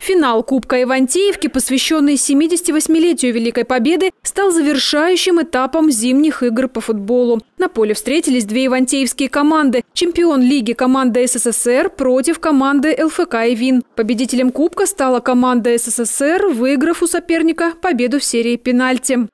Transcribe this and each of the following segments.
Финал Кубка Ивантеевки, посвященный 78-летию Великой Победы, стал завершающим этапом зимних игр по футболу. На поле встретились две ивантеевские команды. Чемпион лиги команда СССР против команды ЛФК «Ивин». Победителем Кубка стала команда СССР, выиграв у соперника победу в серии пенальти.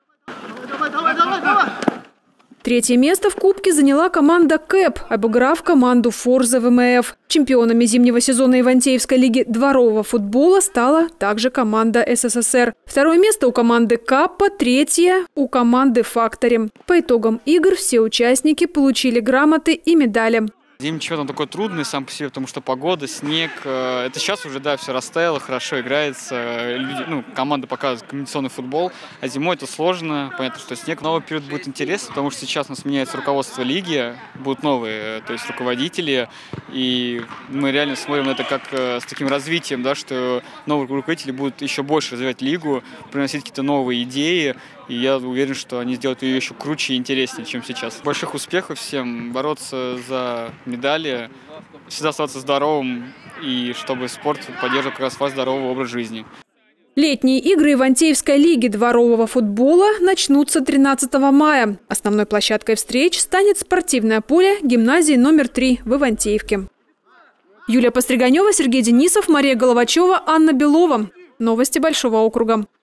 Третье место в Кубке заняла команда КЭП, обыграв команду Форза ВМФ. Чемпионами зимнего сезона Ивантеевской лиги дворового футбола стала также команда СССР. Второе место у команды Каппа, третье у команды Фактори. По итогам игр все участники получили грамоты и медали. Зимний чемпионат такой трудный сам по себе, потому что погода, снег. Это сейчас уже, да, все растаяло, хорошо играется. Люди, команда показывает комбинационный футбол. А зимой это сложно. Понятно, что снег. Новый период будет интересный, потому что сейчас у нас меняется руководство лиги. Будут новые, то есть руководители. И мы реально смотрим на это как с таким развитием, да, что новые руководители будут еще больше развивать лигу, приносить какие-то новые идеи. И я уверен, что они сделают ее еще круче и интереснее, чем сейчас. Больших успехов всем, бороться за медали, всегда оставаться здоровым, и чтобы спорт поддерживал как раз ваш здоровый образ жизни. Летние игры Ивантеевской лиги дворового футбола начнутся 13 мая. Основной площадкой встреч станет спортивное поле гимназии номер 3 в Ивантеевке. Юлия Постриганева, Сергей Денисов, Мария Головачева, Анна Белова. Новости Большого округа.